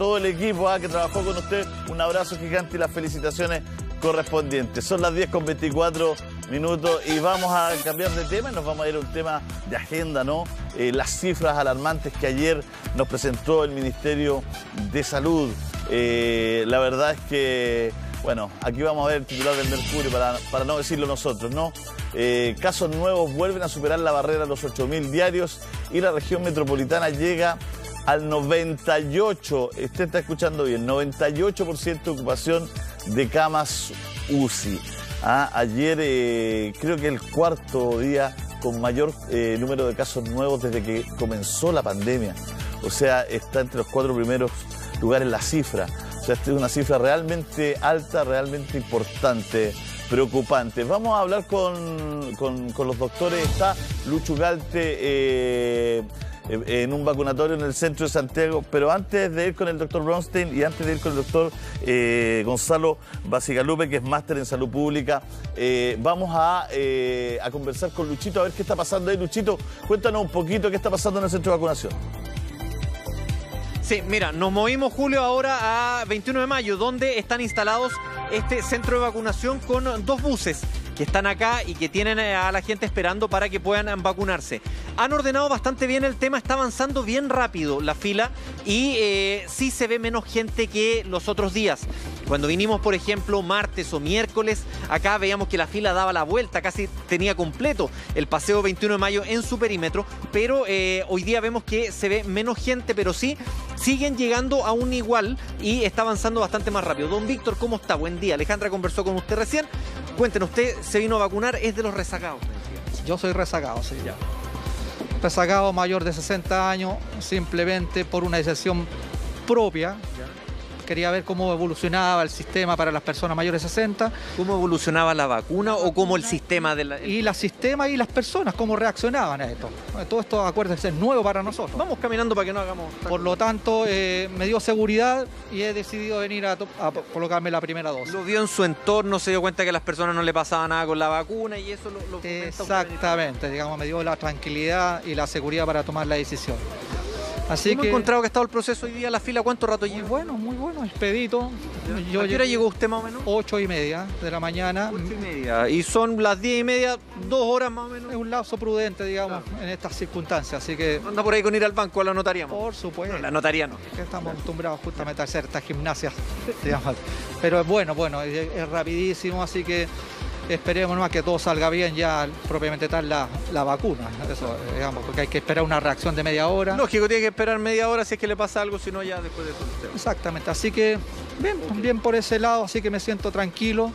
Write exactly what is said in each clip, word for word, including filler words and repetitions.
todo el equipo ah, que trabajó con usted, un abrazo gigante y las felicitaciones correspondientes. Son las diez con veinticuatro minutos y vamos a cambiar de tema y nos vamos a ir a un tema de agenda, ¿no? Eh, las cifras alarmantes que ayer nos presentó el Ministerio de Salud. Eh, la verdad es que, bueno, aquí vamos a ver el titular del Mercurio para, para no decirlo nosotros, ¿no? Eh, casos nuevos vuelven a superar la barrera de los ocho mil diarios y la región metropolitana llega al noventa y ocho, usted está escuchando bien, noventa y ocho por ciento de ocupación de camas U C I. Ah, ayer eh, creo que el cuarto día con mayor eh, número de casos nuevos desde que comenzó la pandemia. O sea, está entre los cuatro primeros lugares la cifra. O sea, esta es una cifra realmente alta, realmente importante, preocupante. Vamos a hablar con, con, con los doctores. Está Lucho Galte eh, en un vacunatorio en el centro de Santiago, pero antes de ir con el doctor Bronstein y antes de ir con el doctor eh, Gonzalo Bacigalupe, que es máster en salud pública, eh, vamos a, eh, a conversar con Luchito a ver qué está pasando ahí. Luchito, cuéntanos un poquito qué está pasando en el centro de vacunación. Sí, mira, nos movimos, Julio, ahora a veintiuno de mayo, donde están instalados este centro de vacunación con dos buses que están acá y que tienen a la gente esperando para que puedan vacunarse. Han ordenado bastante bien el tema, está avanzando bien rápido la fila y eh, sí se ve menos gente que los otros días. Cuando vinimos, por ejemplo, martes o miércoles, acá veíamos que la fila daba la vuelta, casi tenía completo el paseo veintiuno de mayo en su perímetro, pero eh, hoy día vemos que se ve menos gente, pero sí siguen llegando a un igual y está avanzando bastante más rápido. Don Víctor, ¿cómo está? Buen día. Alejandra conversó con usted recién. Cuéntenos, usted se vino a vacunar, es de los rezagados. Yo soy rezagado, sí. Ya. Rezagado mayor de sesenta años, simplemente por una decisión propia. Ya. Quería ver cómo evolucionaba el sistema para las personas mayores de sesenta. ¿Cómo evolucionaba la vacuna o cómo el sistema de la...? Y el sistema y las personas, cómo reaccionaban a esto. Todo esto, acuérdense, es nuevo para nosotros. Vamos caminando para que no hagamos... Por lo tanto, eh, me dio seguridad y he decidido venir a, a colocarme la primera dosis. Lo vio en su entorno, se dio cuenta que a las personas no le pasaba nada con la vacuna y eso lo... lo Exactamente, digamos, me dio la tranquilidad y la seguridad para tomar la decisión. Así ¿Cómo que, ha encontrado que ha estado el proceso hoy día, la fila? ¿Cuánto rato lleva? Muy bueno, muy bueno, expedito. Yo ¿A qué hora llegó usted más o menos? Ocho y media de la mañana. Ocho y media. Y son las diez y media, dos horas más o menos. Es un lapso prudente, digamos, claro, en estas circunstancias, así que... ¿Anda por ahí con ir al banco a la notaría? Por supuesto. No, la notaría no. Que estamos acostumbrados justamente a hacer estas gimnasias, digamos. Pero es bueno, bueno, es, es rapidísimo, así que... Esperemos nomás que todo salga bien ya propiamente tal la, la vacuna, eso, digamos, porque hay que esperar una reacción de media hora. Lógico, tiene que esperar media hora si es que le pasa algo, si no ya después de eso. Exactamente, así que bien, okay. bien por ese lado, así que me siento tranquilo.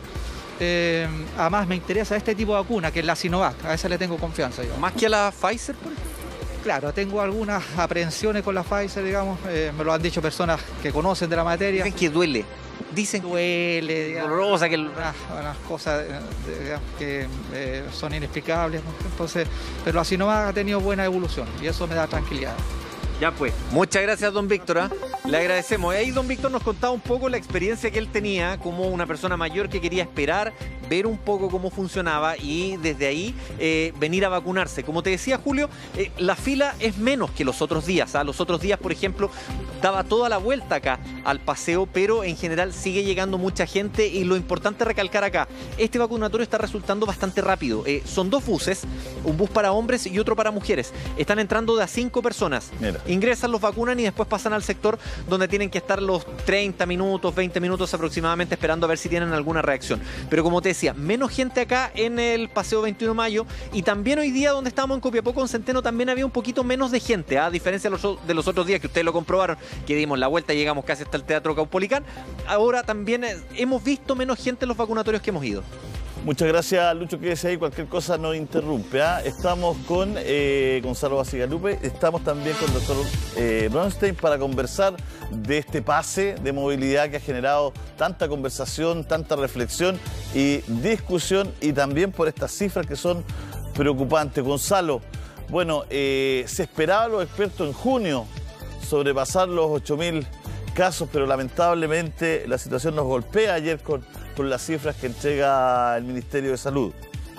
Eh, además me interesa este tipo de vacuna, que es la Sinovac, a esa le tengo confianza. Digamos. ¿Más que a la Pfizer, por ejemplo? Claro, tengo algunas aprehensiones con la Pfizer, digamos, eh, me lo han dicho personas que conocen de la materia. Dicen que duele. Dicen duele, digamos, dolorosa, que el... unas, unas cosas digamos, que eh, son inexplicables, ¿no? Entonces, pero la Sinovac ha tenido buena evolución y eso me da tranquilidad. Ya pues, muchas gracias don Víctor, ¿eh? Le agradecemos. Ahí don Víctor nos contaba un poco la experiencia que él tenía como una persona mayor que quería esperar, ver un poco cómo funcionaba y desde ahí eh, venir a vacunarse. Como te decía Julio, eh, la fila es menos que los otros días, ¿eh? Los otros días, por ejemplo, daba toda la vuelta acá al paseo, pero en general sigue llegando mucha gente y lo importante recalcar acá, este vacunatorio está resultando bastante rápido. Eh, son dos buses, un bus para hombres y otro para mujeres. Están entrando de a cinco personas. Mira. Ingresan, los vacunan y después pasan al sector donde tienen que estar los treinta minutos, veinte minutos aproximadamente esperando a ver si tienen alguna reacción. Pero como te decía, menos gente acá en el paseo veintiuno de mayo y también hoy día donde estábamos en Copiapó con Centeno también había un poquito menos de gente, ¿eh? A diferencia de los, de los otros días que ustedes lo comprobaron, que dimos la vuelta y llegamos casi hasta el Teatro Caupolicán. Ahora también eh, hemos visto menos gente en los vacunatorios que hemos ido. Muchas gracias, Lucho, quédese ahí, cualquier cosa nos interrumpe. ¿eh? Estamos con eh, Gonzalo Bacigalupe, estamos también con el doctor eh, Bronstein para conversar de este pase de movilidad que ha generado tanta conversación, tanta reflexión y discusión y también por estas cifras que son preocupantes. Gonzalo, bueno, eh, se esperaba los expertos en junio sobrepasar los ocho mil casos, pero lamentablemente la situación nos golpea ayer con... con las cifras que entrega el Ministerio de Salud.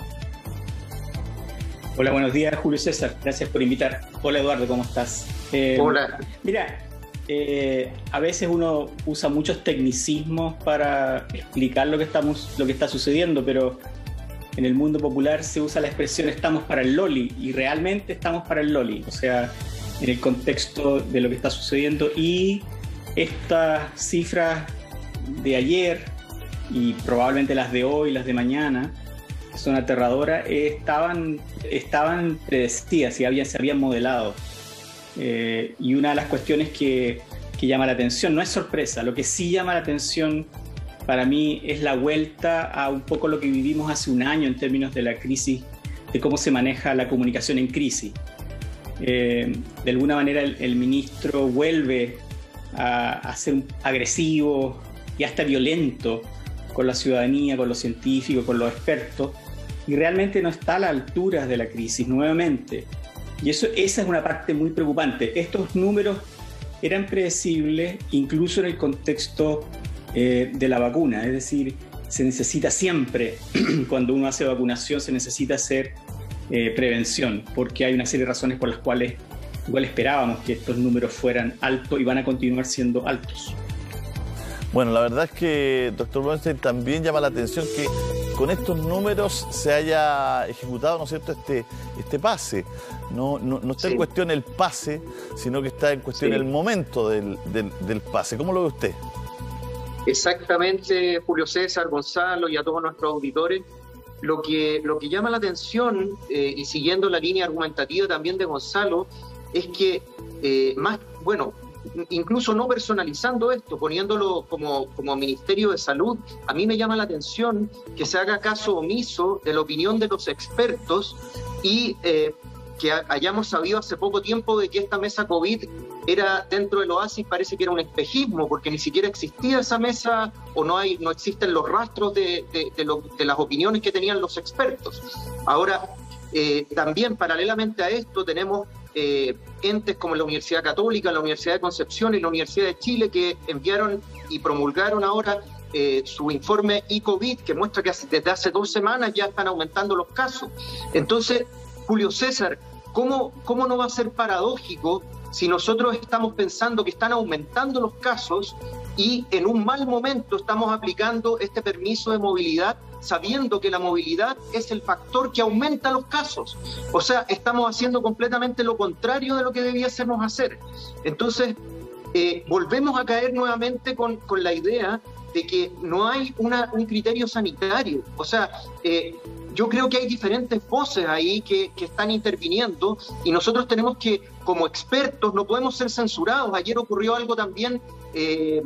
Hola, buenos días, Julio César. Gracias por invitar. Hola, Eduardo, ¿cómo estás? Eh, Hola. Mira, eh, a veces uno usa muchos tecnicismos para explicar lo que, estamos, lo que está sucediendo, pero en el mundo popular se usa la expresión estamos para el loli, y realmente estamos para el loli, o sea, en el contexto de lo que está sucediendo. Y estas cifras de ayer y probablemente las de hoy, las de mañana, son aterradoras, eh, estaban, estaban predecidas y habían, se habían modelado. Eh, y una de las cuestiones que, que llama la atención, no es sorpresa, lo que sí llama la atención para mí es la vuelta a un poco lo que vivimos hace un año en términos de la crisis, de cómo se maneja la comunicación en crisis. Eh, de alguna manera el, el ministro vuelve a, a ser agresivo y hasta violento con la ciudadanía, con los científicos, con los expertos, y realmente no está a la altura de la crisis nuevamente. Y eso, esa es una parte muy preocupante. Estos números eran predecibles incluso en el contexto eh, de la vacuna, es decir, se necesita siempre, cuando uno hace vacunación, se necesita hacer eh, prevención, porque hay una serie de razones por las cuales igual esperábamos que estos números fueran altos y van a continuar siendo altos. Bueno, la verdad es que, doctor Lowenstein, también llama la atención que con estos números se haya ejecutado, ¿no es cierto?, este, este pase. No, no, no está sí. en cuestión el pase, sino que está en cuestión sí. el momento del, del, del pase. ¿Cómo lo ve usted? Exactamente, Julio César, Gonzalo y a todos nuestros auditores. Lo que, lo que llama la atención, eh, y siguiendo la línea argumentativa también de Gonzalo, es que eh, más, bueno, incluso no personalizando esto, poniéndolo como, como Ministerio de Salud, a mí me llama la atención que se haga caso omiso de la opinión de los expertos y eh, que hayamos sabido hace poco tiempo de que esta mesa COVID era dentro del Oasis, parece que era un espejismo, porque ni siquiera existía esa mesa o no hay, no existen los rastros de, de, de, lo, de las opiniones que tenían los expertos. Ahora, eh, también paralelamente a esto tenemos Eh, entes como la Universidad Católica, la Universidad de Concepción y la Universidad de Chile que enviaron y promulgaron ahora eh, su informe e-COVID que muestra que desde hace dos semanas ya están aumentando los casos. Entonces, Julio César, ¿cómo, cómo no va a ser paradójico si nosotros estamos pensando que están aumentando los casos y en un mal momento estamos aplicando este permiso de movilidad sabiendo que la movilidad es el factor que aumenta los casos? O sea, estamos haciendo completamente lo contrario de lo que debiésemos hacer. Entonces, eh, volvemos a caer nuevamente con, con la idea de que no hay una, un criterio sanitario. O sea, eh, yo creo que hay diferentes voces ahí que, que están interviniendo y nosotros tenemos que, como expertos, no podemos ser censurados. Ayer ocurrió algo también eh,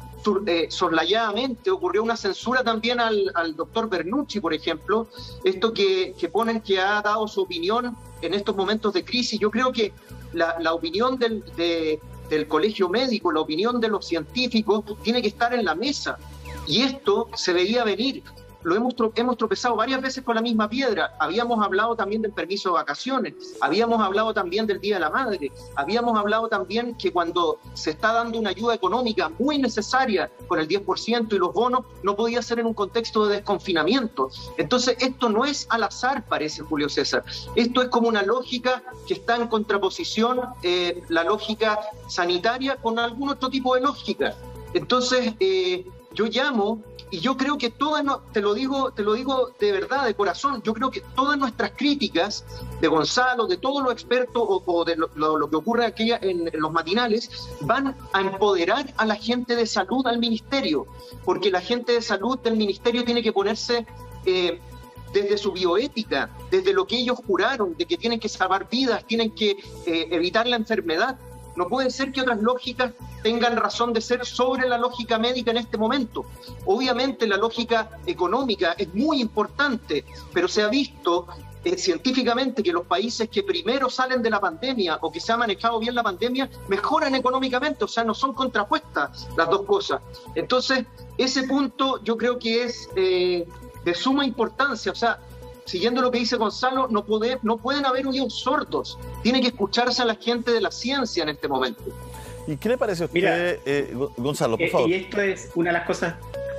Eh, soslayadamente, ocurrió una censura también al, al doctor Bernucci, por ejemplo, esto que, que ponen que ha dado su opinión en estos momentos de crisis. Yo creo que la, la opinión del, de, del colegio médico, la opinión de los científicos tiene que estar en la mesa, y esto se veía venir. Lo hemos, tro hemos tropezado varias veces con la misma piedra. Habíamos hablado también del permiso de vacaciones, habíamos hablado también del Día de la Madre, habíamos hablado también que cuando se está dando una ayuda económica muy necesaria con el diez por ciento y los bonos, no podía ser en un contexto de desconfinamiento. Entonces, esto no es al azar, parece, Julio César. Esto es como una lógica que está en contraposición, eh, la lógica sanitaria con algún otro tipo de lógica. Entonces, eh, yo llamo... Y yo creo que todas, no, te lo digo, te lo digo de verdad, de corazón, yo creo que todas nuestras críticas de Gonzalo, de todos los expertos o, o de lo, lo, lo que ocurre aquí en, en los matinales, van a empoderar a la gente de salud al ministerio, porque la gente de salud del ministerio tiene que ponerse eh, desde su bioética, desde lo que ellos juraron, de que tienen que salvar vidas, tienen que eh, evitar la enfermedad. No puede ser que otras lógicas tengan razón de ser sobre la lógica médica en este momento. Obviamente la lógica económica es muy importante, pero se ha visto eh, científicamente que los países que primero salen de la pandemia o que se ha manejado bien la pandemia mejoran económicamente, o sea, no son contrapuestas las dos cosas. Entonces, ese punto yo creo que es eh, de suma importancia, o sea, siguiendo lo que dice Gonzalo, no, poder, no pueden haber oídos sordos. Tiene que escucharse a la gente de la ciencia en este momento. ¿Y qué le parece a usted, Mira, eh, Gonzalo, por eh, favor? Y esto es una de las cosas...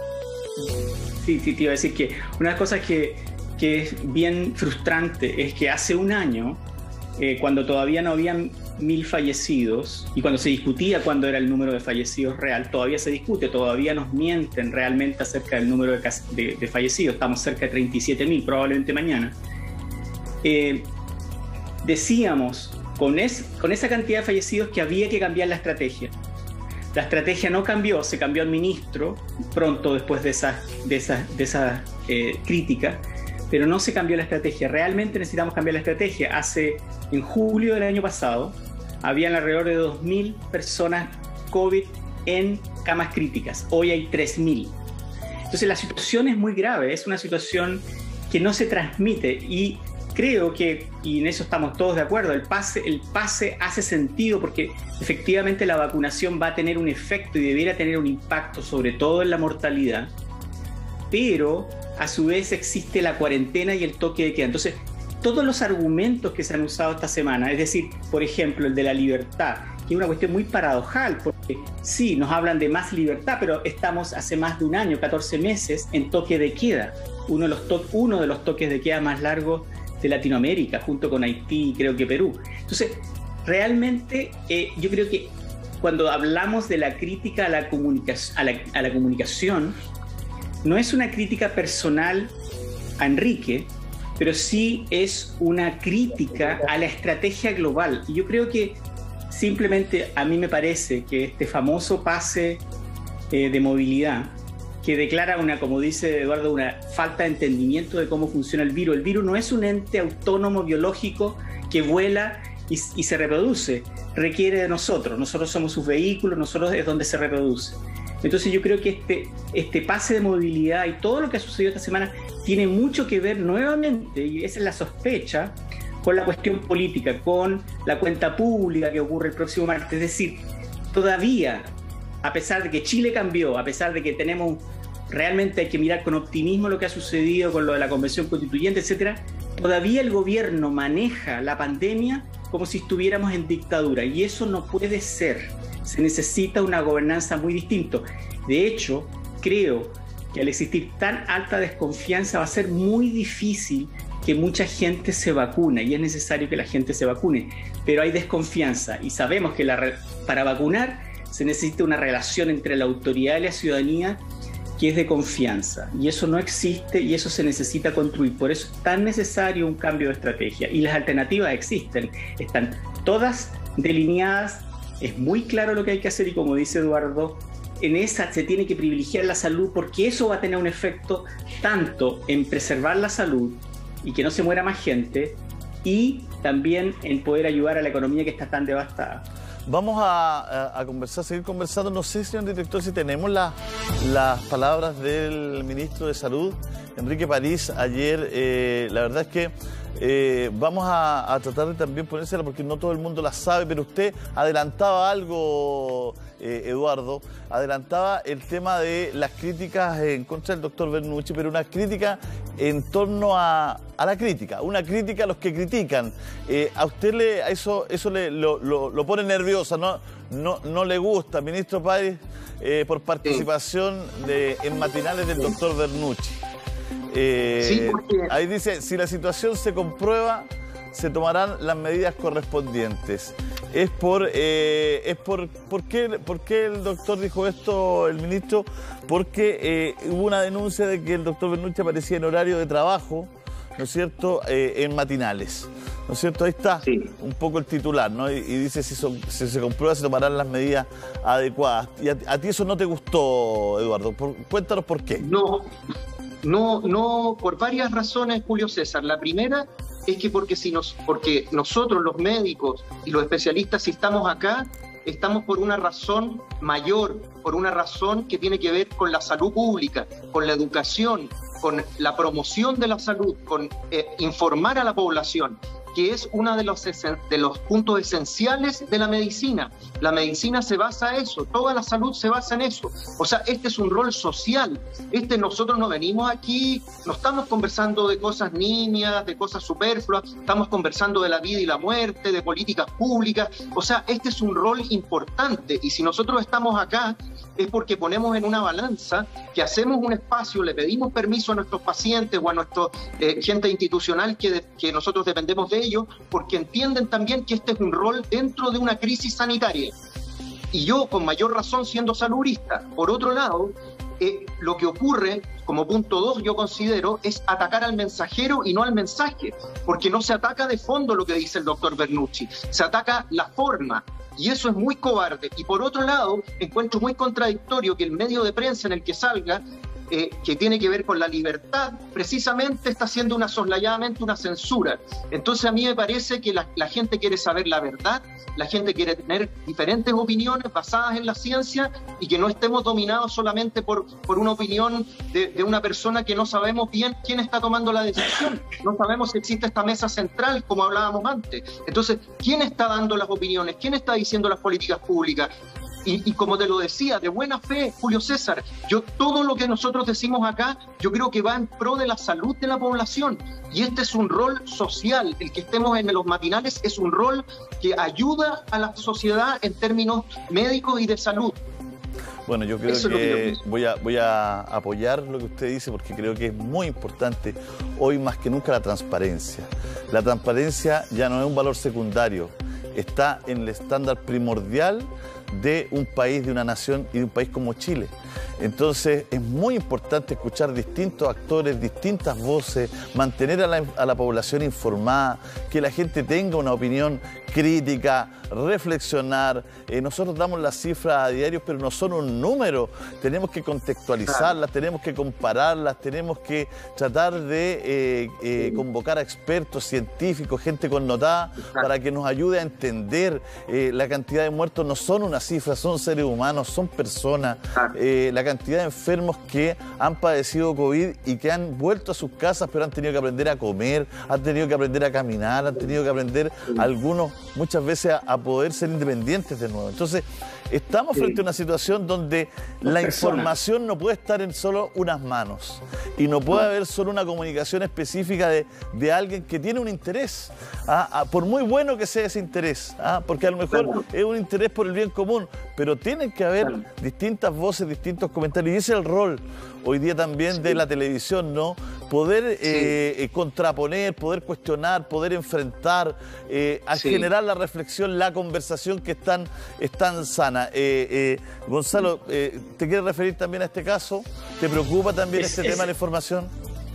Sí, sí, te iba a decir que una de las cosas que, que es bien frustrante es que hace un año, eh, cuando todavía no habían mil fallecidos, y cuando se discutía cuándo era el número de fallecidos real, todavía se discute, todavía nos mienten realmente acerca del número de, de, de fallecidos, estamos cerca de treinta y siete mil, probablemente mañana. Eh, decíamos con, es, con esa cantidad de fallecidos que había que cambiar la estrategia. La estrategia no cambió, se cambió al ministro pronto después de esa, de esa, de esa eh, crítica, pero no se cambió la estrategia. Realmente necesitamos cambiar la estrategia. Hace, en julio del año pasado, habían alrededor de dos mil personas COVID en camas críticas. Hoy hay tres mil. Entonces la situación es muy grave, es una situación que no se transmite, y creo que, y en eso estamos todos de acuerdo, el pase, el pase hace sentido porque efectivamente la vacunación va a tener un efecto y debiera tener un impacto sobre todo en la mortalidad, pero a su vez existe la cuarentena y el toque de queda. Entonces, todos los argumentos que se han usado esta semana, es decir, por ejemplo, el de la libertad, que es una cuestión muy paradojal, porque sí, nos hablan de más libertad, pero estamos hace más de un año, catorce meses, en toque de queda, uno de los, to- uno de los toques de queda más largos de Latinoamérica, junto con Haití y creo que Perú. Entonces, realmente eh, yo creo que cuando hablamos de la crítica a la, comunica- a, la, a la comunicación, no es una crítica personal a Enrique, pero sí es una crítica a la estrategia global. Y yo creo que simplemente a mí me parece que este famoso pase eh, de movilidad, que declara una, como dice Eduardo, una falta de entendimiento de cómo funciona el virus. El virus no es un ente autónomo biológico que vuela y, y se reproduce, requiere de nosotros, nosotros somos sus vehículos, nosotros es donde se reproduce. Entonces yo creo que este, este pase de movilidad y todo lo que ha sucedido esta semana tiene mucho que ver nuevamente, y esa es la sospecha, con la cuestión política, con la cuenta pública que ocurre el próximo martes. Es decir, todavía, a pesar de que Chile cambió, a pesar de que tenemos, realmente hay que mirar con optimismo lo que ha sucedido con lo de la Convención Constituyente, etcétera, todavía el gobierno maneja la pandemia como si estuviéramos en dictadura, y eso no puede ser. Se necesita una gobernanza muy distinta. De hecho, creo que al existir tan alta desconfianza va a ser muy difícil que mucha gente se vacune, y es necesario que la gente se vacune, pero hay desconfianza, y sabemos que la re- para vacunar se necesita una relación entre la autoridad y la ciudadanía que es de confianza, y eso no existe, y eso se necesita construir. Por eso es tan necesario un cambio de estrategia, y las alternativas existen, están todas delineadas, es muy claro lo que hay que hacer, y como dice Eduardo, en esa se tiene que privilegiar la salud, porque eso va a tener un efecto tanto en preservar la salud y que no se muera más gente, y también en poder ayudar a la economía que está tan devastada. Vamos a, a, a conversar, seguir conversando. No sé, señor director, si tenemos la, las palabras del ministro de Salud, Enrique París, ayer. Eh, la verdad es que eh, vamos a, a tratar de también ponérsela, porque no todo el mundo la sabe, pero usted adelantaba algo, eh, Eduardo, adelantaba el tema de las críticas en contra del doctor Bernucci, pero una crítica en torno a, a la crítica, una crítica a los que critican. Eh, a usted le, a eso, eso le, lo, lo, lo pone nerviosa, ¿no? No, no le gusta, ministro París, eh, por participación de, en matinales del doctor Bernucci. Eh, sí, porque... Ahí dice, si la situación se comprueba, se tomarán las medidas correspondientes. Es por, eh, es por, ¿por qué, ¿por qué el doctor dijo esto, el ministro? Porque eh, hubo una denuncia de que el doctor Bernucci aparecía en horario de trabajo, ¿no es cierto?, eh, en matinales, ¿no es cierto? Ahí está sí. un poco el titular, ¿no? Y, y dice, si, son, si se comprueba, se tomarán las medidas adecuadas. ¿Y a, a ti eso no te gustó, Eduardo? Por, cuéntanos por qué. No, no, no, por varias razones, Julio César. La primera es que porque, si nos, porque nosotros, los médicos y los especialistas, si estamos acá, estamos por una razón mayor, por una razón que tiene que ver con la salud pública, con la educación, con la promoción de la salud, con eh, informar a la población, que es uno de los, de los puntos esenciales de la medicina. La medicina se basa en eso, toda la salud se basa en eso. O sea, este es un rol social. Este, nosotros no venimos aquí, no estamos conversando de cosas nimias, de cosas superfluas, estamos conversando de la vida y la muerte, de políticas públicas. O sea, este es un rol importante, y si nosotros estamos acá es porque ponemos en una balanza que hacemos un espacio, le pedimos permiso a nuestros pacientes o a nuestra eh, gente institucional que, de, que nosotros dependemos de ellos, porque entienden también que este es un rol dentro de una crisis sanitaria. Y yo, con mayor razón, siendo salubrista. Por otro lado, eh, lo que ocurre, como punto dos, yo considero, es atacar al mensajero y no al mensaje, porque no se ataca de fondo lo que dice el doctor Bernucci, se ataca la forma. Y eso es muy cobarde. Y por otro lado, encuentro muy contradictorio que el medio de prensa en el que salga, eh, que tiene que ver con la libertad, precisamente está haciendo una soslayadamente una censura. Entonces a mí me parece que la, la gente quiere saber la verdad, la gente quiere tener diferentes opiniones basadas en la ciencia y que no estemos dominados solamente por, por una opinión de, de una persona que no sabemos bien quién está tomando la decisión. No sabemos si existe esta mesa central, como hablábamos antes. Entonces, ¿quién está dando las opiniones? ¿Quién está diciendo las políticas públicas? Y, y como te lo decía, de buena fe, Julio César, yo todo lo que nosotros decimos acá, yo creo que va en pro de la salud de la población. Y este es un rol social, el que estemos en los matinales es un rol que ayuda a la sociedad en términos médicos y de salud. Bueno, yo creo que, que voy, a, voy a apoyar lo que usted dice porque creo que es muy importante hoy más que nunca la transparencia. La transparencia ya no es un valor secundario, está en el estándar primordial de un país, de una nación y de un país como Chile. Entonces es muy importante escuchar distintos actores, distintas voces, mantener a la, a la población informada, que la gente tenga una opinión crítica, reflexionar. Eh, nosotros damos las cifras a diario, pero no son un número. Tenemos que contextualizarlas, tenemos que compararlas, tenemos que tratar de eh, eh, convocar a expertos, científicos, gente connotada, para que nos ayude a entender. Eh, la cantidad de muertos no son una cifra, son seres humanos, son personas. Eh, la cantidad de enfermos que han padecido COVID y que han vuelto a sus casas, pero han tenido que aprender a comer, han tenido que aprender a caminar, han tenido que aprender algunos muchas veces a, a poder ser independientes de nuevo. Entonces, estamos frente a una situación donde la información no puede estar en solo unas manos y no puede haber solo una comunicación específica de, de alguien que tiene un interés, ¿ah? Ah, por muy bueno que sea ese interés, ¿ah? Porque a lo mejor es un interés por el bien común, pero tienen que haber distintas voces, distintos comentarios, y ese es el rol hoy día también sí. de la televisión, ¿no? Poder sí. eh, contraponer, poder cuestionar, poder enfrentar, eh, a sí. generar la reflexión, la conversación que es tan, es tan sana. Eh, eh, Gonzalo, eh, ¿te quieres referir también a este caso? ¿Te preocupa también es, este es, tema de la información?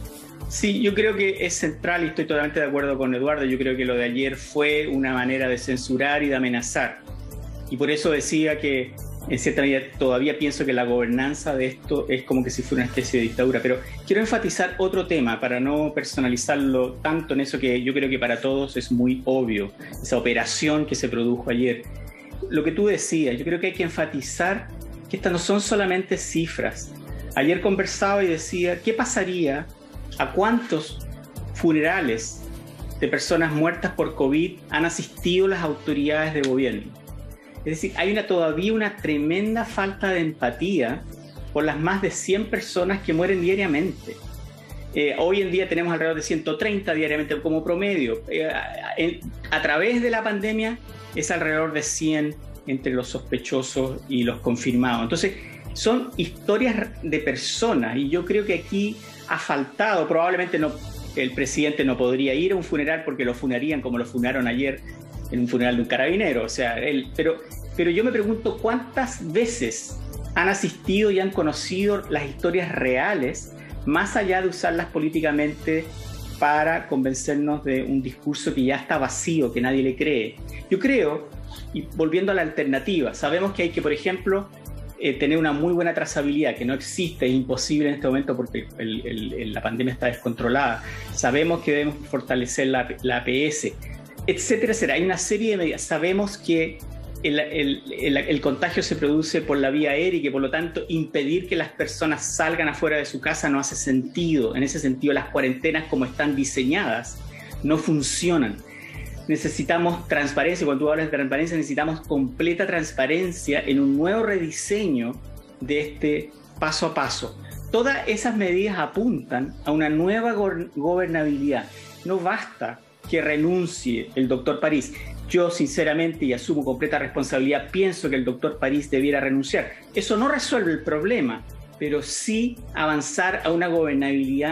Sí, yo creo que es central y estoy totalmente de acuerdo con Eduardo. Yo creo que lo de ayer fue una manera de censurar y de amenazar. Y por eso decía que en cierta medida todavía pienso que la gobernanza de esto es como que si fuera una especie de dictadura. Pero quiero enfatizar otro tema para no personalizarlo tanto en eso que yo creo que para todos es muy obvio, esa operación que se produjo ayer. Lo que tú decías, yo creo que hay que enfatizar que estas no son solamente cifras. Ayer conversaba y decía, ¿qué pasaría a cuántos funerales de personas muertas por COVID han asistido las autoridades de gobierno? Es decir, hay una, todavía una tremenda falta de empatía por las más de cien personas que mueren diariamente. Eh, hoy en día tenemos alrededor de ciento treinta diariamente como promedio. Eh, en, a través de la pandemia es alrededor de cien entre los sospechosos y los confirmados. Entonces, son historias de personas y yo creo que aquí ha faltado, probablemente no, el presidente no podría ir a un funeral porque lo funarían como lo funaron ayer en un funeral de un carabinero, o sea, él, pero, pero yo me pregunto cuántas veces han asistido y han conocido las historias reales, más allá de usarlas políticamente para convencernos de un discurso que ya está vacío, que nadie le cree. Yo creo, y volviendo a la alternativa, sabemos que hay que, por ejemplo, eh, tener una muy buena trazabilidad, que no existe, es imposible en este momento porque el, el, el, la pandemia está descontrolada. Sabemos que debemos fortalecer la, la A P S, etcétera, etcétera. Hay una serie de medidas. Sabemos que el, el, el, el contagio se produce por la vía aérea y que por lo tanto impedir que las personas salgan afuera de su casa no hace sentido. En ese sentido, las cuarentenas como están diseñadas no funcionan. Necesitamos transparencia. Cuando tú hablas de transparencia, necesitamos completa transparencia en un nuevo rediseño de este paso a paso. Todas esas medidas apuntan a una nueva go- gobernabilidad. No basta que renuncie el doctor París. Yo, sinceramente, y asumo completa responsabilidad, pienso que el doctor París debiera renunciar. Eso no resuelve el problema, pero sí avanzar a una gobernabilidad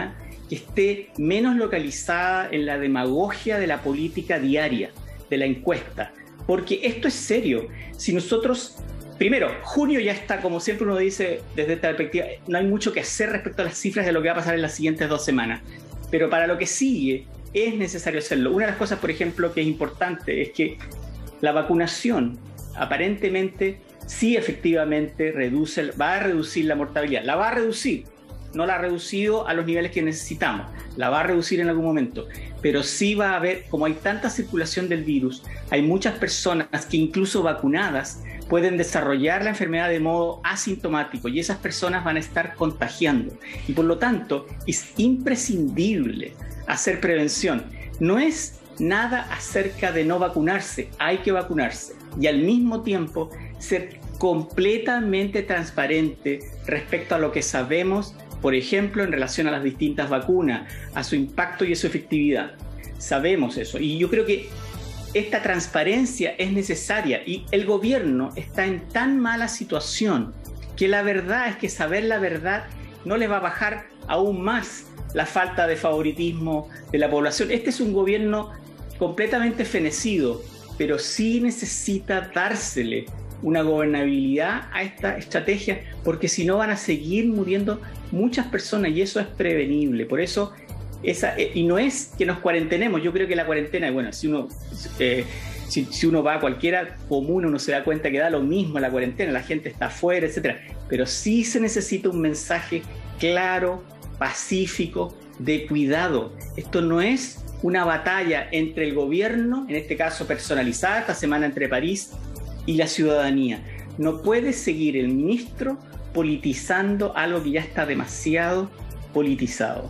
que esté menos localizada en la demagogia de la política diaria, de la encuesta, porque esto es serio. Si nosotros, primero, junio ya está, como siempre uno dice desde esta perspectiva, no hay mucho que hacer respecto a las cifras de lo que va a pasar en las siguientes dos semanas, pero para lo que sigue es necesario hacerlo. Una de las cosas, por ejemplo, que es importante es que la vacunación aparentemente sí efectivamente reduce, va a reducir la mortalidad, la va a reducir. No la ha reducido a los niveles que necesitamos, la va a reducir en algún momento, pero sí va a haber, como hay tanta circulación del virus, hay muchas personas que incluso vacunadas pueden desarrollar la enfermedad de modo asintomático y esas personas van a estar contagiando. Y por lo tanto, es imprescindible hacer prevención. No es nada acerca de no vacunarse, hay que vacunarse y al mismo tiempo ser completamente transparente respecto a lo que sabemos, por ejemplo, en relación a las distintas vacunas, a su impacto y a su efectividad. Sabemos eso y yo creo que esta transparencia es necesaria y el gobierno está en tan mala situación que la verdad es que saber la verdad no le va a bajar aún más la falta de favoritismo de la población. Este es un gobierno completamente fenecido, pero sí necesita dársele una gobernabilidad a esta estrategia, porque si no van a seguir muriendo muchas personas y eso es prevenible. Por eso, esa, y no es que nos cuarentenemos, yo creo que la cuarentena, bueno, si uno, eh, si, si uno va a cualquiera comuna, uno se da cuenta que da lo mismo la cuarentena, la gente está afuera, etcétera. Pero sí se necesita un mensaje claro, pacífico, de cuidado. Esto no es una batalla entre el gobierno, en este caso personalizada esta semana entre París y la ciudadanía. No puede seguir el ministro politizando algo que ya está demasiado politizado.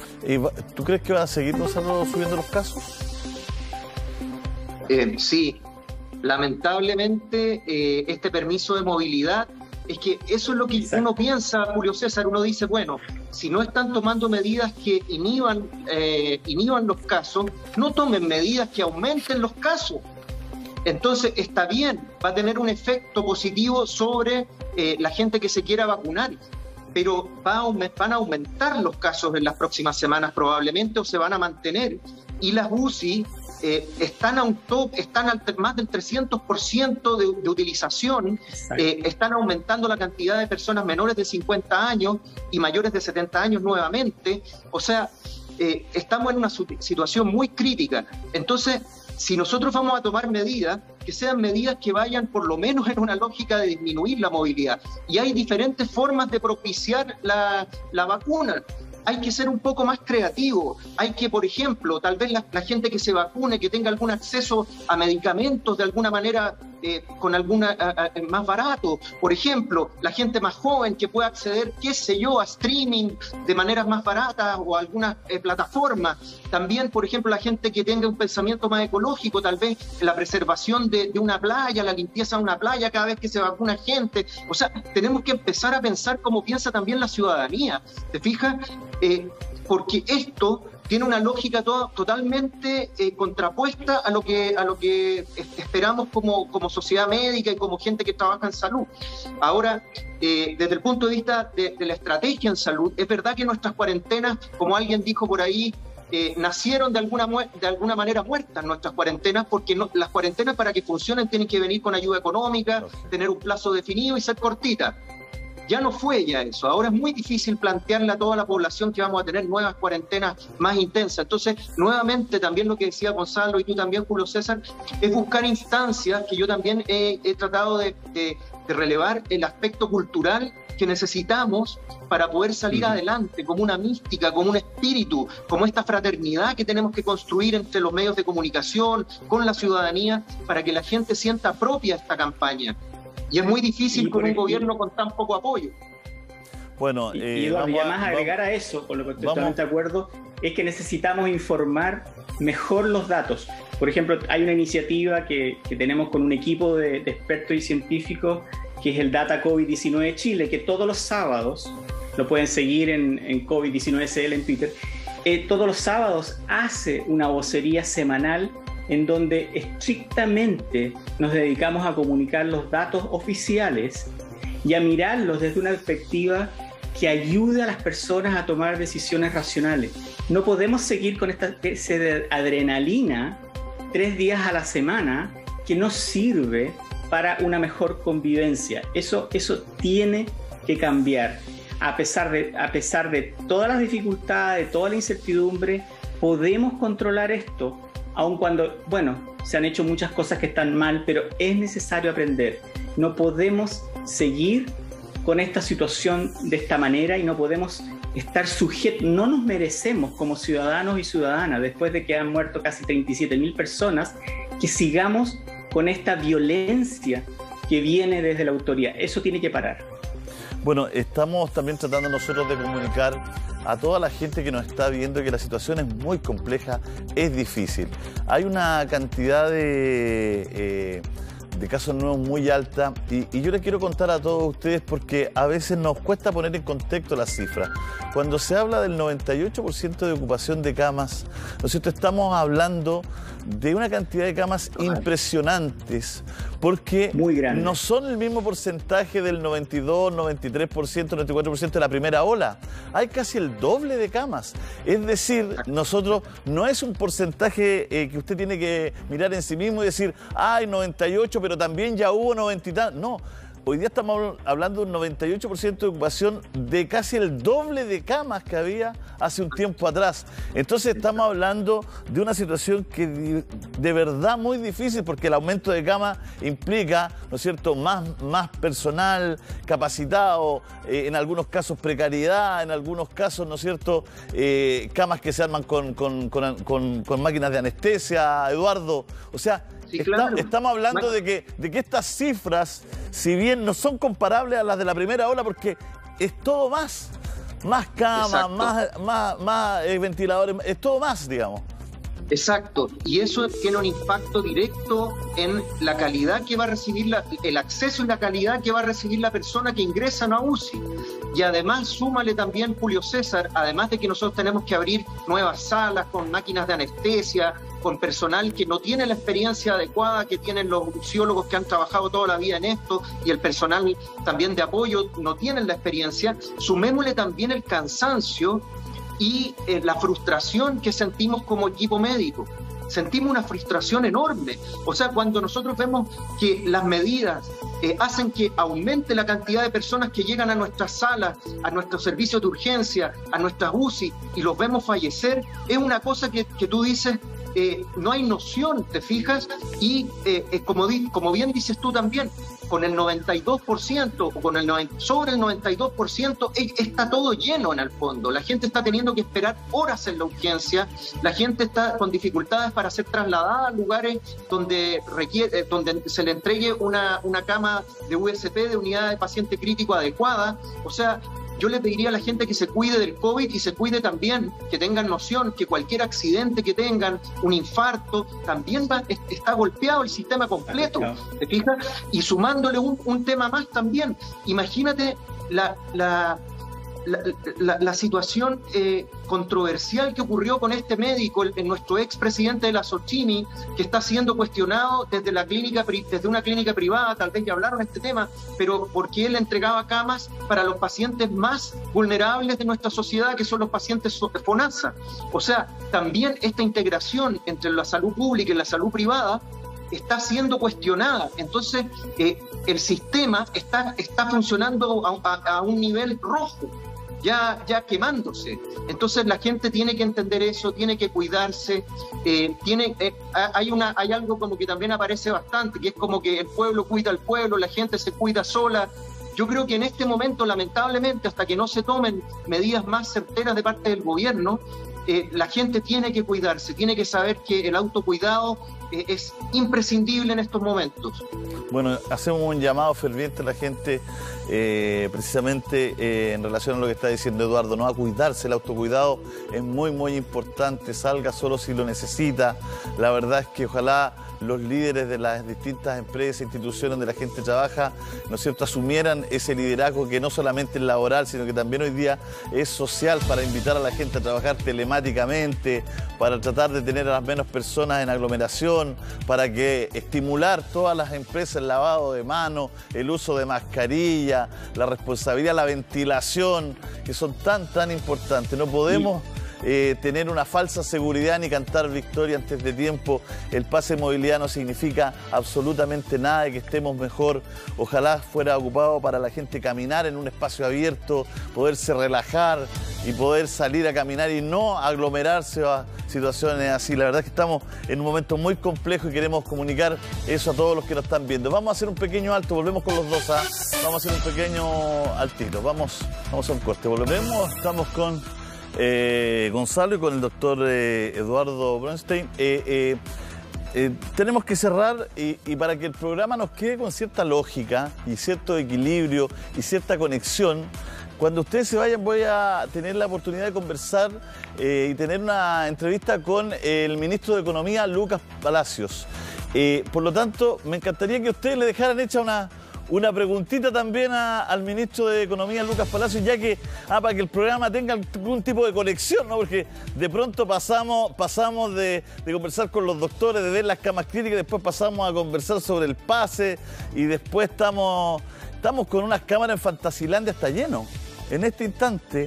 ¿Tú crees que va a seguir Gonzalo subiendo los casos? Eh, sí, lamentablemente eh, este permiso de movilidad, es que eso es lo que Exacto. uno piensa, Julio César, uno dice, bueno, si no están tomando medidas que inhiban, eh, inhiban los casos, no tomen medidas que aumenten los casos. Entonces está bien, va a tener un efecto positivo sobre eh, la gente que se quiera vacunar, pero va a, van a aumentar los casos en las próximas semanas probablemente o se van a mantener. Y las U C I eh, están a un top, están al más del trescientos por ciento de, de utilización, eh, están aumentando la cantidad de personas menores de cincuenta años y mayores de setenta años nuevamente. O sea, eh, estamos en una situación muy crítica. Entonces, si nosotros vamos a tomar medidas, que sean medidas que vayan por lo menos en una lógica de disminuir la movilidad. Y hay diferentes formas de propiciar la, la vacuna. Hay que ser un poco más creativo. Hay que, por ejemplo, tal vez la, la gente que se vacune, que tenga algún acceso a medicamentos de alguna manera eh, con alguna a, a, más barato. Por ejemplo, la gente más joven que pueda acceder, qué sé yo, a streaming de maneras más baratas o a algunas eh, plataformas. También, por ejemplo, la gente que tenga un pensamiento más ecológico, tal vez la preservación de, de una playa, la limpieza de una playa cada vez que se vacuna gente. O sea, tenemos que empezar a pensar como piensa también la ciudadanía. ¿Te fijas? Eh, porque esto tiene una lógica to- totalmente eh, contrapuesta a lo que, a lo que esperamos como, como sociedad médica y como gente que trabaja en salud. Ahora, eh, desde el punto de vista de, de la estrategia en salud, es verdad que nuestras cuarentenas, como alguien dijo por ahí, eh, nacieron de alguna, mu- de alguna manera muertas nuestras cuarentenas, porque no, las cuarentenas para que funcionen tienen que venir con ayuda económica, tener un plazo definido y ser cortitas. Ya no fue ya eso. Ahora es muy difícil plantearle a toda la población que vamos a tener nuevas cuarentenas más intensas. Entonces, nuevamente, también lo que decía Gonzalo y tú también, Julio César, es buscar instancias que yo también he, he tratado de, de, de relevar el aspecto cultural que necesitamos para poder salir uh-huh. adelante, como una mística, como un espíritu, como esta fraternidad que tenemos que construir entre los medios de comunicación, con la ciudadanía, para que la gente sienta propia esta campaña. Y es muy difícil y con un gobierno con tan poco apoyo. Bueno, eh, y, y además agregar a eso, con lo que estoy totalmente de acuerdo, es que necesitamos informar mejor los datos. Por ejemplo, hay una iniciativa que, que tenemos con un equipo de, de expertos y científicos, que es el Data COVID diecinueve Chile, que todos los sábados, lo pueden seguir en, en COVID diecinueve C L en Twitter, eh, todos los sábados hace una vocería semanal en donde estrictamente nos dedicamos a comunicar los datos oficiales y a mirarlos desde una perspectiva que ayude a las personas a tomar decisiones racionales. No podemos seguir con esta especie de adrenalina tres días a la semana que no sirve para una mejor convivencia. Eso, eso tiene que cambiar. A pesar de, a pesar de todas las dificultades, de toda la incertidumbre, podemos controlar esto, aun cuando, bueno, se han hecho muchas cosas que están mal, pero es necesario aprender. No podemos seguir con esta situación de esta manera y no podemos estar sujetos, no nos merecemos como ciudadanos y ciudadanas, después de que han muerto casi treinta y siete mil personas, que sigamos con esta violencia que viene desde la autoridad. Eso tiene que parar. Bueno, estamos también tratando nosotros de comunicar a toda la gente que nos está viendo que la situación es muy compleja, es difícil. Hay una cantidad de, eh, de casos nuevos muy alta y, y yo les quiero contar a todos ustedes porque a veces nos cuesta poner en contexto las cifras. Cuando se habla del noventa y ocho por ciento de ocupación de camas, ¿no es cierto? Estamos hablando de una cantidad de camas impresionantes porque no son el mismo porcentaje del noventa y dos, noventa y tres por ciento, noventa y cuatro por ciento de la primera ola. Hay casi el doble de camas. Es decir, nosotros no es un porcentaje eh, que usted tiene que mirar en sí mismo y decir, ay, noventa y ocho, pero también ya hubo noventa y tantos. No. Hoy día estamos hablando de un noventa y ocho por ciento de ocupación de casi el doble de camas que había hace un tiempo atrás. Entonces estamos hablando de una situación que de verdad muy difícil porque el aumento de camas implica, ¿no es cierto?, más, más personal capacitado, eh, en algunos casos precariedad, en algunos casos, ¿no es cierto?, eh, camas que se arman con, con, con, con, con máquinas de anestesia, Eduardo. O sea, Sí, claro. Está, estamos hablando de que, de que estas cifras, si bien no son comparables a las de la primera ola, porque es todo más, más camas, más, más, más eh, ventiladores, es todo más, digamos. Exacto, y eso tiene un impacto directo en la calidad que va a recibir, la, el acceso y la calidad que va a recibir la persona que ingresa a una U C I. Y además, súmale también, Julio César, además de que nosotros tenemos que abrir nuevas salas con máquinas de anestesia, con personal que no tiene la experiencia adecuada que tienen los urgiólogos que han trabajado toda la vida en esto, y el personal también de apoyo no tienen la experiencia, sumémosle también el cansancio y eh, la frustración que sentimos como equipo médico. Sentimos una frustración enorme. O sea, cuando nosotros vemos que las medidas eh, hacen que aumente la cantidad de personas que llegan a nuestras salas, a nuestros servicios de urgencia, a nuestras U C I, y los vemos fallecer, es una cosa que, que tú dices, eh, no hay noción, ¿te fijas? Y eh, eh, como, di, como bien dices tú también, con el noventa y dos por ciento o con el noventa, sobre el noventa y dos por ciento está todo lleno en el fondo. La gente está teniendo que esperar horas en la urgencia, la gente está con dificultades para ser trasladada a lugares donde, requiere, donde se le entregue una, una cama de U S P, de unidad de paciente crítico adecuada. O sea, yo le pediría a la gente que se cuide del COVID y se cuide también, que tengan noción que cualquier accidente que tengan, un infarto, también va, está golpeado el sistema completo, ¿te fijas? Y sumándole un, un tema más también, imagínate la, la, la, la, la situación eh, controversial que ocurrió con este médico, el, el, nuestro expresidente de la Sochini, que está siendo cuestionado desde, la clínica, desde una clínica privada, tal vez ya hablaron de este tema, pero porque él entregaba camas para los pacientes más vulnerables de nuestra sociedad, que son los pacientes FONASA. O sea, también esta integración entre la salud pública y la salud privada está siendo cuestionada. Entonces, eh, el sistema está, está funcionando a, a, a un nivel rojo, ya, ya quemándose. Entonces la gente tiene que entender eso, tiene que cuidarse, eh, tiene, eh, hay, una, hay algo como que también aparece bastante, que es como que el pueblo cuida al pueblo, la gente se cuida sola. Yo creo que en este momento, lamentablemente, hasta que no se tomen medidas más certeras de parte del gobierno, eh, la gente tiene que cuidarse, tiene que saber que el autocuidado eh, es imprescindible en estos momentos. Bueno, hacemos un llamado ferviente a la gente, eh, precisamente eh, en relación a lo que está diciendo Eduardo, ¿no? A cuidarse. El autocuidado es muy, muy importante. Salga solo si lo necesita. La verdad es que ojalá los líderes de las distintas empresas, instituciones donde la gente trabaja, ¿no es cierto?, asumieran ese liderazgo que no solamente es laboral, sino que también hoy día es social, para invitar a la gente a trabajar telemáticamente, para tratar de tener a las menos personas en aglomeración, para que estimular todas las empresas el lavado de manos, el uso de mascarilla, la responsabilidad, la ventilación, que son tan, tan importantes. No podemos eh, tener una falsa seguridad ni cantar victoria antes de tiempo. El pase de movilidad no significa absolutamente nada de que estemos mejor. Ojalá fuera ocupado para la gente caminar en un espacio abierto, poderse relajar y poder salir a caminar y no aglomerarse a situaciones así. La verdad es que estamos en un momento muy complejo y queremos comunicar eso a todos los que nos están viendo. Vamos a hacer un pequeño alto, volvemos con los dos A. Vamos a hacer un pequeño altito. Vamos, vamos a un corte, volvemos. Estamos con eh, Gonzalo y con el doctor eh, Eduardo Bronstein. Eh, eh, eh, tenemos que cerrar y, y para que el programa nos quede con cierta lógica y cierto equilibrio y cierta conexión, cuando ustedes se vayan voy a tener la oportunidad de conversar eh, y tener una entrevista con el ministro de Economía, Lucas Palacios. Eh, por lo tanto, me encantaría que ustedes le dejaran hecha una, una preguntita también a, al ministro de Economía, Lucas Palacios, ya que, ah, para que el programa tenga algún tipo de conexión, ¿no? Porque de pronto pasamos, pasamos de, de conversar con los doctores, de ver las camas críticas, después pasamos a conversar sobre el pase y después estamos, estamos con unas cámaras en Fantasilandia hasta lleno. En este instante,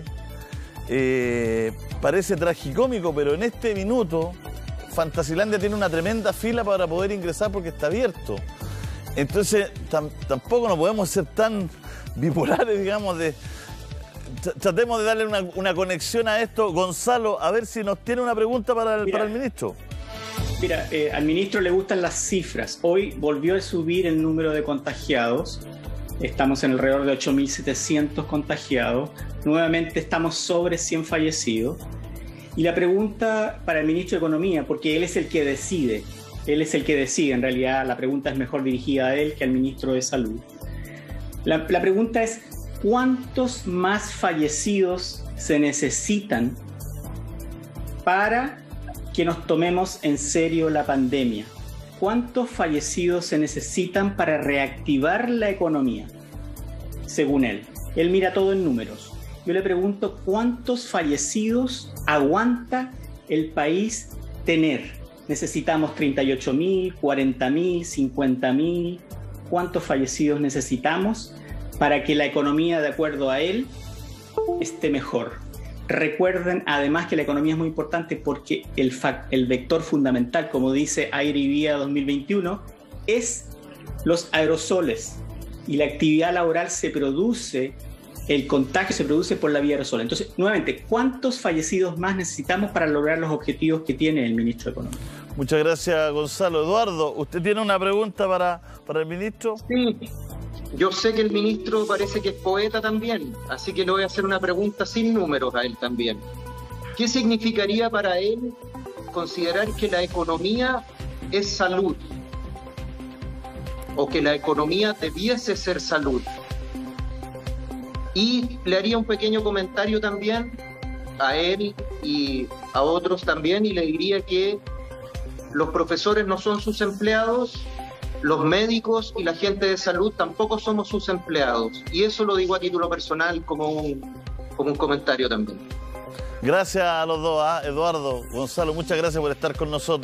eh, parece tragicómico, pero en este minuto, Fantasilandia tiene una tremenda fila para poder ingresar porque está abierto. Entonces, tam, tampoco no podemos ser tan bipolares, digamos, de... Tratemos de darle una, una conexión a esto. Gonzalo, a ver si nos tiene una pregunta para el, Mira, para el ministro. Mira, eh, al ministro le gustan las cifras. Hoy volvió a subir el número de contagiados. Estamos en alrededor de ocho mil setecientos contagiados. Nuevamente estamos sobre cien fallecidos. Y la pregunta para el ministro de Economía, porque él es el que decide, él es el que decide, en realidad la pregunta es mejor dirigida a él que al ministro de Salud. La, la pregunta es, ¿cuántos más fallecidos se necesitan para que nos tomemos en serio la pandemia? ¿Cuántos fallecidos se necesitan para reactivar la economía? Según él. Él mira todo en números. Yo le pregunto, ¿cuántos fallecidos aguanta el país tener? ¿Necesitamos treinta y ocho mil, cuarenta mil, cincuenta mil? ¿Cuántos fallecidos necesitamos para que la economía, de acuerdo a él, esté mejor? Recuerden además que la economía es muy importante porque el, el vector fundamental, como dice Aire y Vía dos mil veintiuno, es los aerosoles, y la actividad laboral se produce, el contagio se produce por la vía aerosol. Entonces, nuevamente, ¿cuántos fallecidos más necesitamos para lograr los objetivos que tiene el ministro de Economía? Muchas gracias, Gonzalo. Eduardo, ¿usted tiene una pregunta para, para el ministro? Sí. Yo sé que el ministro parece que es poeta también, así que le voy a hacer una pregunta sin números a él también. ¿Qué significaría para él considerar que la economía es salud? O que la economía debiese ser salud. Y le haría un pequeño comentario también a él y a otros también, y le diría que los profesores no son sus empleados, los médicos y la gente de salud tampoco somos sus empleados. Y eso lo digo a título personal como un, como un comentario también. Gracias a los dos, ¿eh? Eduardo, Gonzalo, muchas gracias por estar con nosotros.